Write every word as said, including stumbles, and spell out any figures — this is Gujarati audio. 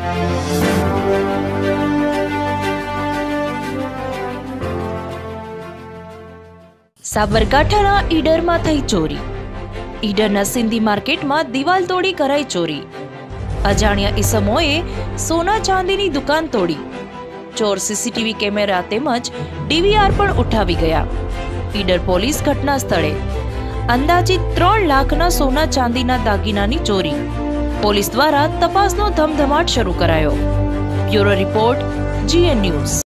સાબરકાંઠાના ઈડરમાં થઈ ચોરી। ઈડરના સિંધી માર્કેટમાં દિવાલ તોડી કરાઈ ચોરી। અજાણ્યા ઈસમોએ સોના ચાંદીની દુકાન તોડી। ચોર સીસીટીવી કેમેરા તેમજ ડીવીઆર પણ ઉઠાવી ગયા। ઈડર પોલીસ ઘટના સ્થળે અંદાજિત ત્રણ લાખના સોના ચાંદીના દાગીનાની ચોરી। પોલીસ દ્વારા તપાસનો ધમધમાટ શરૂ કરાયો। Bureau report, GN news.